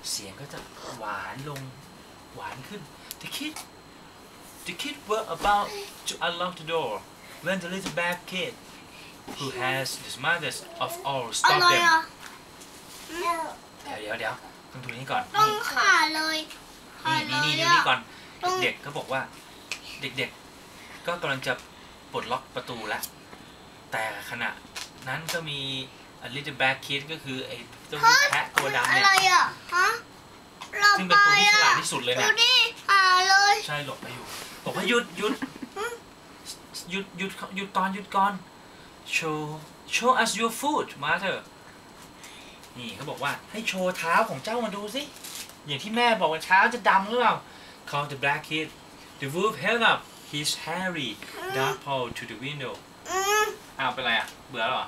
เสียงก็จะหวานลงหวานขึ้น The kid were about to unlock the door when the little black kid who has the smartest of all stopped them เดี๋ยวต้องดูนี่ก่อนต้องขาเลยนี่ดูนี่ก่อนเด็กๆก็บอกว่าเด็กๆก็กำลังจะปลดล็อกประตูแล้วแต่ขณะนั้นก็มี little black kid ก็คือไอ้ตัวแพะตัวดำเนี่ยซึ่งเป็นตัวที่ฉลาดที่สุดเลยเนี่ยใช่หลบไปอยู่บอกว่าหยุดก่อน show us your foot มาเถอะนี่เขาบอกว่าให้โชว์เท้าของเจ้ามาดูสิอย่างที่แม่บอกว่าเท้าจะดำหรือเปล่า Called the black kid. The wolf held up his hairy dark paw to the window. อ้าวเป็นไรอ่ะเบื่อแล้วเหรอ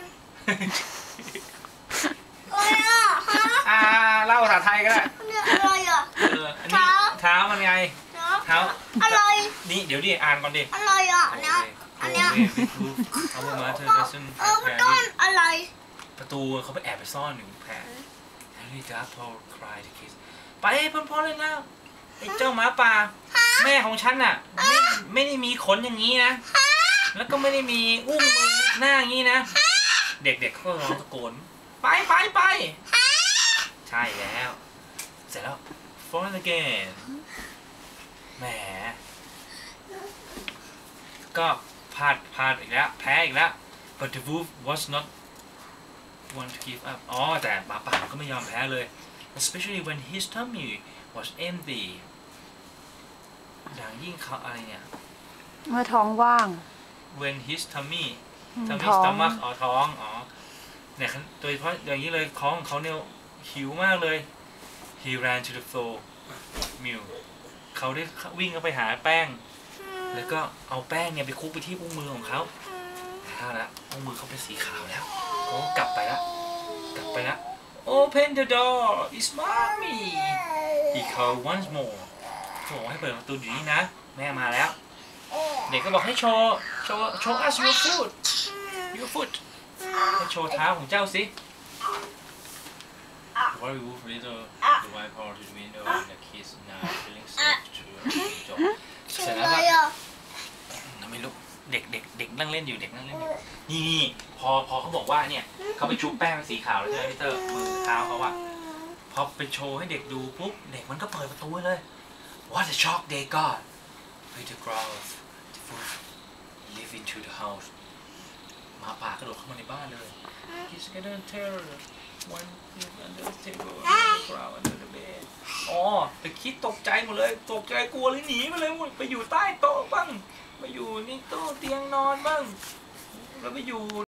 เล่าภาษาไทยก็ได้อะไรอ่ะอันนี้เท้ามันไงเท้าอะไรนี่เดี๋ยวดิอ่านก่อนดิอะไรอ่ะเนี่ยอันเนี้ยเอามาเธอจะซึ่งต้นอะไรประตูเขาไปแอบไปซ่อนอยู่แผล Harry dark paw cried the kids ไปพ่อเลยนะไอ้เจ้าหมาป่าแม่ของฉันน่ะไม่ได้มีขนอย่างนี้นะแล้วก็ไม่ได้มีอุ้งมือหน้าอย่างนี้นะเด็กๆเขาร้องตะโกนไปใช่แล้วเสร็จแล้ว fall again แหมก็พลาดอีกแล้วแพ้อีกแล้ว but the wolf was not want to give up อ๋อแต่หมาป่าก็ไม่ยอมแพ้เลย especially when his tummy was empty อย่างยิ่งเขาอะไรเนี่ยเมื่อท้องว่าง when his tummy stomach ท้องเนี่ยโดยเฉพาะอย่างนี้เลยท้องของเขาเนี่ยหิวมากเลย he ran to the floor mill เขาได้วิ่งเข้าไปหาแป้งแล้วก็เอาแป้งเนี่ยไปคลุกไปที่อุ้งมือของเขาแล้วอุ้งมือเขาเป็นสีขาวแล้วเขากลับไปแล้ว open the door it's mommy he called once more เขาบอกให้เปิดประตูอยู่นี่นะแม่มาแล้วเด็กก็บอกให้โชว์ us your foot ให้โชว์เท้าของเจ้าสิ The worry wolf little the white paw to the window and the kids now feeling safe to the door เสร็จแล้วก็ไม่รู้เด็กนั่งเล่นอยู่นี่พอเขาบอกว่าเนี่ยเขาไปชุบแป้งสีขาวแล้วใช่ไหมพี่เตอร์มือเท้าเขาอะพอไปโชว์ให้เด็กดูปุ๊บเด็กมันก็เปิดประตูเลย What a shock they got with the crowd the wolf live into the house หมาป่ากระโดดเข้ามาในบ้านเลย He's gonna tell one under the table the crowd under the bed อ๋อแต่คิดตกใจหมดเลยตกใจกลัวเลยหนีมาเลยหมดไปอยู่ใต้โต๊ะบ้างไปอยู่นี่โต๊ะเตียงนอนบ้างแล้วไปอยู่